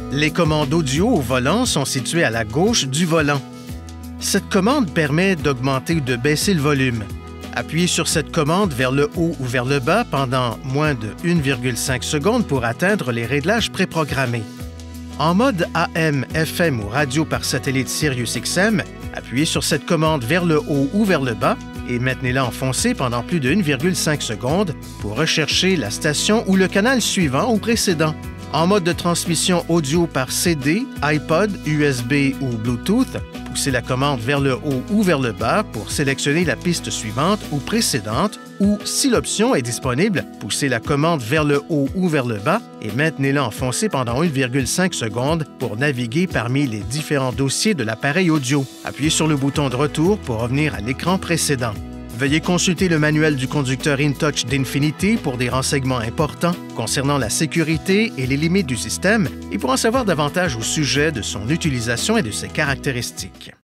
Les commandes audio au volant sont situées à la gauche du volant. Cette commande permet d'augmenter ou de baisser le volume. Appuyez sur cette commande vers le haut ou vers le bas pendant moins de 1,5 secondes pour atteindre les réglages préprogrammés. En mode AM, FM ou radio par satellite SiriusXM, appuyez sur cette commande vers le haut ou vers le bas et maintenez-la enfoncée pendant plus de 1,5 secondes pour rechercher la station ou le canal suivant ou précédent. En mode de transmission audio par CD, iPod, USB ou Bluetooth, poussez la commande vers le haut ou vers le bas pour sélectionner la piste suivante ou précédente ou, si l'option est disponible, poussez la commande vers le haut ou vers le bas et maintenez-la enfoncée pendant 1,5 secondes pour naviguer parmi les différents dossiers de l'appareil audio. Appuyez sur le bouton de retour pour revenir à l'écran précédent. Veuillez consulter le manuel du conducteur InTouch d'Infinity pour des renseignements importants concernant la sécurité et les limites du système et pour en savoir davantage au sujet de son utilisation et de ses caractéristiques.